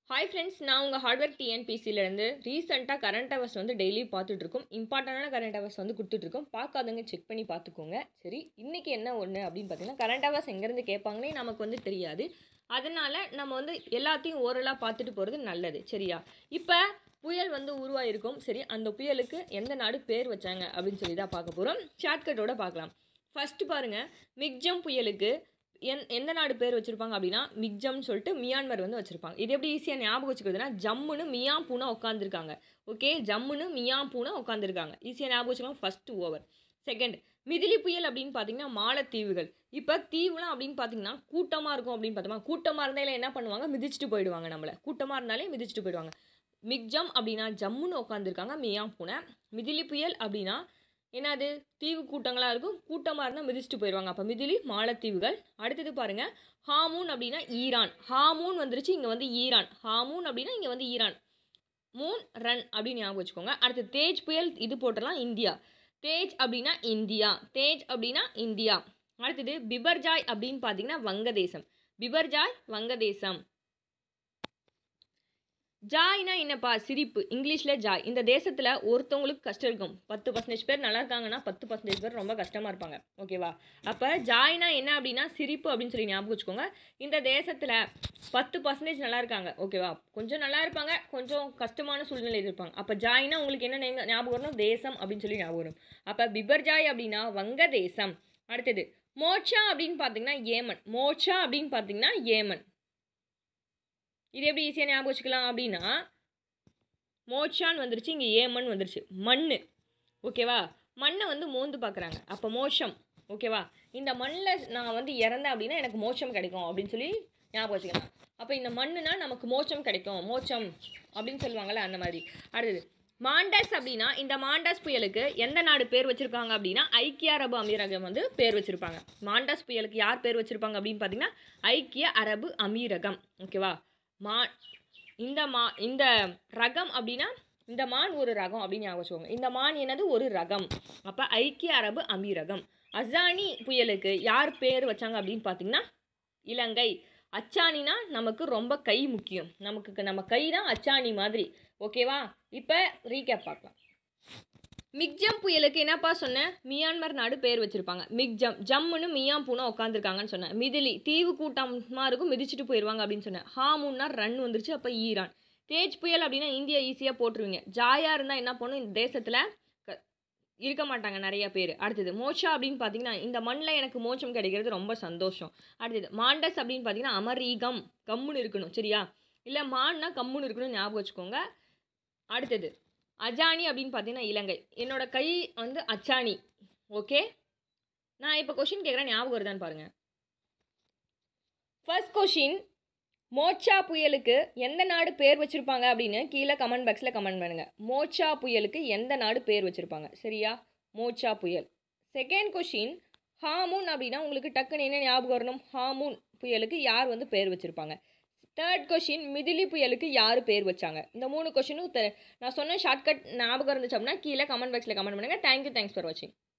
Hi friends, நான் உங்கள் hardware டிஎன்பிசிலேருந்து ரீசெண்டாக கரண்ட் அவர்ஸ் வந்து டெய்லி பார்த்துட்ருக்கோம். இம்பார்ட்டண்டான கரண்ட் அவர்ஸ் வந்து கொடுத்துட்ருக்கோம். பார்க்காதவங்க செக் பண்ணி பார்த்துக்கோங்க. சரி, இன்றைக்கி என்ன ஒன்று அப்படின்னு பார்த்தீங்கன்னா, கரண்ட் அவர்ஸ் எங்கேருந்து கேட்பாங்கன்னே நமக்கு வந்து தெரியாது. அதனால் நம்ம வந்து எல்லாத்தையும் ஓரலாக பார்த்துட்டு போகிறது நல்லது. சரியா? இப்போ புயல் வந்து உருவாயிருக்கும். சரி, அந்த புயலுக்கு எந்த நாடு பேர் வச்சாங்க அப்படின்னு சொல்லி தான் பார்க்க போகிறோம். ஷார்ட்கட்டோட பார்க்கலாம். ஃபஸ்ட்டு பாருங்கள், மிக்ஜம் புயலுக்கு எந்த நாடு பேர் வச்சுருப்பாங்க அப்படின்னா மிக்ஜம்னு சொல்லிட்டு மியான்மர் வந்து வச்சுருப்பாங்க. இது எப்படி ஈஸியாக ஞாபகம் வச்சுக்கிறதுனா, ஜம்முன்னு மியாம் பூனா உட்காந்துருக்காங்க. ஓகே, ஜம்முன்னு மியாம் பூனா உட்காந்துருக்காங்க. ஈஸியாக ஞாபகம் வச்சுக்கலாம். First over. செகண்ட், மிதிலி புயல் அப்படின்னு பார்த்தீங்கன்னா மாலத்தீவுகள். இப்போ தீவுலாம் அப்படின்னு பார்த்தீங்கன்னா கூட்டமாக இருக்கும் அப்படின்னு பார்த்தோமா, கூட்டமாக இருந்தாலே என்ன பண்ணுவாங்க, மிதிச்சுட்டு போயிடுவாங்க. நம்மளை கூட்டமாக இருந்தாலே மிதிச்சுட்டு போயிடுவாங்க. மிக்ஜம் அப்படின்னா ஜம்முன்னு உட்காந்துருக்காங்க மியாம் பூனை. மிதிலி புயல் அப்படின்னா என்னது, தீவு கூட்டங்களாக இருக்கும், கூட்டமாக இருந்தால் மிதிச்சுட்டு போயிடுவாங்க. அப்போ மிதிலி மாலத்தீவுகள். அடுத்தது பாருங்கள், ஹாமூன் அப்படின்னா ஈரான். ஹாமூன் வந்துருச்சு, இங்கே வந்து ஈரான். ஹாமூன் அப்படின்னா இங்கே வந்து ஈரான். மூன் ரன் அப்படின்னு ஞாபகம் வச்சுக்கோங்க. அடுத்து தேஜ் புயல், இது போட்டலாம் இந்தியா. தேஜ் அப்படின்னா இந்தியா. தேஜ் அப்படின்னா இந்தியா. அடுத்தது பிபர்ஜாய் அப்படின்னு பார்த்தீங்கன்னா வங்கதேசம். பிபர்ஜாய் வங்கதேசம். ஜாய்னா என்னப்பா, சிரிப்பு. இங்கிலீஷில் ஜாய். இந்த தேசத்தில் ஒருத்தவங்களுக்கு கஷ்டம் இருக்கும். 10% பேர் நல்லா இருக்காங்கன்னா 10% பேர் ரொம்ப கஷ்டமாக இருப்பாங்க. ஓகேவா? அப்போ ஜாய்னா என்ன அப்படின்னா சிரிப்பு அப்படின்னு சொல்லி ஞாபகம் வச்சுக்கோங்க. இந்த தேசத்தில் 10% நல்லா இருக்காங்க. ஓகேவா? கொஞ்சம் நல்லா இருப்பாங்க, கொஞ்சம் கஷ்டமான சூழ்நிலை இருப்பாங்க. அப்போ ஜாய்னா உங்களுக்கு என்ன ஞாபகம் வரணும், தேசம் அப்படின்னு சொல்லி ஞாபகம் வரும். அப்போ பிபர்ஜாய் அப்படின்னா வங்கதேசம். அடுத்தது மோட்சா அப்படின்னு பார்த்தீங்கன்னா ஏமன். மோட்சா அப்படின்னு பார்த்தீங்கன்னா ஏமன். இது எப்படி ஈஸியாக ஞாபகம் வச்சுக்கலாம் அப்படின்னா, மோட்சான்னு வந்துருச்சு, இங்கே ஏமன் வந்துருச்சு. மண். ஓகேவா? மண்ணை வந்து மோந்து பார்க்குறாங்க. அப்போ மோட்சம். ஓகேவா? இந்த மண்ணில் நான் வந்து இறந்தேன் அப்படின்னா எனக்கு மோட்சம் கிடைக்கும் அப்படின்னு சொல்லி ஞாபகம் வச்சுக்கலாம். அப்போ இந்த மண்ணுனா நமக்கு மோட்சம் கிடைக்கும், மோட்சம் அப்படின்னு சொல்லுவாங்கள்ல, அந்த மாதிரி. அடுத்தது மாண்டஸ் அப்படின்னா, இந்த மாண்டஸ் புயலுக்கு எந்த நாடு பேர் வச்சுருக்காங்க அப்படின்னா ஐக்கிய அரபு அமீரகம் வந்து பேர் வச்சுருப்பாங்க. மாண்டஸ் புயலுக்கு யார் பேர் வச்சுருப்பாங்க அப்படின்னு பார்த்தீங்கன்னா ஐக்கிய அரபு அமீரகம். ஓகேவா? இந்த ரகம் அப்படின்னா இந்த மான் ஒரு ரகம் அப்படின்னு ஞாபகம் வச்சுக்கோங்க. இந்த மான் என்னது, ஒரு ரகம். அப்போ ஐக்கிய அரபு அமீரகம். அசானி புயலுக்கு யார் பேர் வச்சாங்க அப்படின்னு பார்த்தீங்கன்னா இலங்கை. அச்சானினா நமக்கு ரொம்ப கை முக்கியம். நம்ம கை தான் அச்சானி மாதிரி. ஓகேவா? இப்போ ரீகேப் பார்க்கலாம். மிக்ஜம் புயலுக்கு என்னப்பா சொன்னேன், மியான்மர் நாடு பேர் வச்சுருப்பாங்க. மிக்ஜம், ஜம்முன்னு மியாம் பூனா உட்காந்துருக்காங்கன்னு சொன்னேன். மிதிலி, தீவு கூட்டமாக இருக்கும், மிதிச்சுட்டு போயிடுவாங்க அப்படின்னு சொன்னேன். ஹாமூன்னா ரன் வந்துருச்சு, அப்போ ஈரான். தேஜ் புயல் அப்படின்னா இந்தியா ஈஸியாக போட்டுருவீங்க. ஜாயாக இருந்தால் என்ன பண்ணும், இந்த தேசத்தில் இருக்க மாட்டாங்க நிறைய பேர். அடுத்தது மோட்சா அப்படின்னு பார்த்தீங்கன்னா இந்த மண்ணில் எனக்கு மோட்சம் கிடைக்கிறது ரொம்ப சந்தோஷம். அடுத்தது மாண்டஸ் அப்படின்னு பார்த்தீங்கன்னா அமரீகம், கம்முன்னு இருக்கணும். சரியா? இல்லை மான்னா கம்முன்னு இருக்கணும்னு ஞாபகம் வச்சுக்கோங்க. அடுத்தது அஜானி அப்படின்னு பார்த்தீங்கன்னா இலங்கை. என்னோட கை வந்து அச்சானி. ஓகே, நான் இப்போ கொஷின் கேட்குறேன், ஞாபகம் வருதான்னு பாருங்கள். ஃபர்ஸ்ட் கொஷின், மோட்சா புயலுக்கு எந்த நாடு பேர் வச்சுருப்பாங்க அப்படின்னு கீழே கமெண்ட் பாக்ஸில் கமெண்ட் பண்ணுங்கள். மோட்சா புயலுக்கு எந்த நாடு பேர் வச்சுருப்பாங்க? சரியா? மோட்சா புயல். செகண்ட் கொஷின், ஹாமூன் அப்படின்னா உங்களுக்கு டக்குன்னு என்ன ஞாபகம் வரணும், ஹாமூன் புயலுக்கு யார் வந்து பேர் வச்சுருப்பாங்க? தேர்ட் கொஷின், மிதிலி புயலுக்கு யார் பேர் வச்சாங்க? இந்த 3 கொஷினும் நான் சொன்ன ஷார்ட்கட் ஞாபகம் இருந்துச்சு அப்படின்னா கீழே கமெண்ட் பாக்ஸில் கமெண்ட் பண்ணுங்கள். தேங்க்யூ, தேங்க்ஸ் ஃபார் வாட்சிங்.